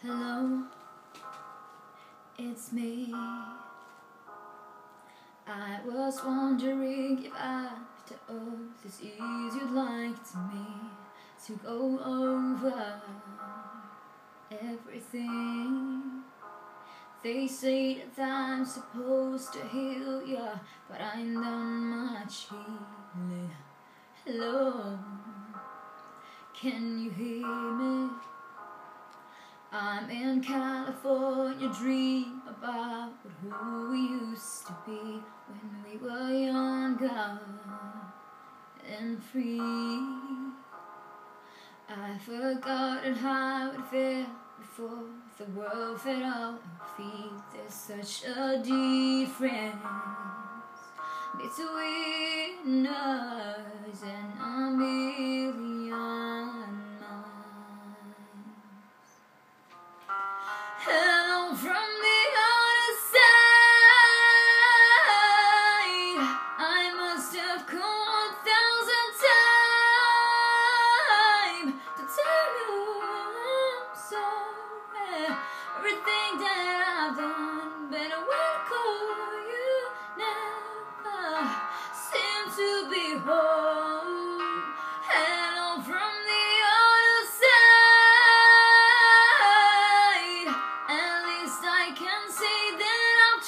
Hello, it's me. I was wondering if after all this years you'd like me to go over everything. They say that I'm supposed to heal ya, but I ain't done much healing. Hello, can you hear me? I'm in California, dream about who we used to be when we were younger and free. I've forgotten how it felt before the world fed our feet. There's such a difference between us and a million miles. Hello from the other side. I must have called 1,000 times to tell you I'm sorry. Everything that I've done, better when I call you never seem to be home. Hello from the other side. At least I can say that I've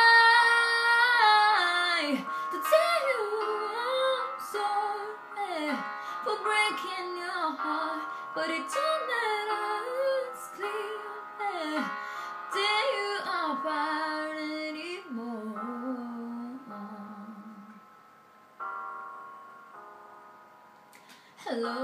tried to tell you I'm sorry for breaking your heart, but it don't matter, it's clear. Tear you apart anymore. Hello,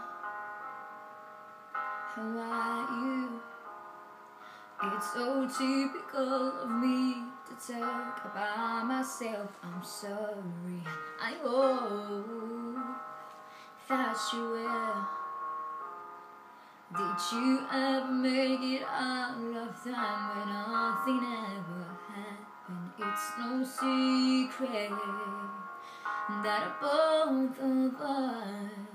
how are you? It's so typical of me to talk about myself. I'm sorry, I hope that you will. Did you ever make it out of time when nothing ever happened? It's no secret that both of us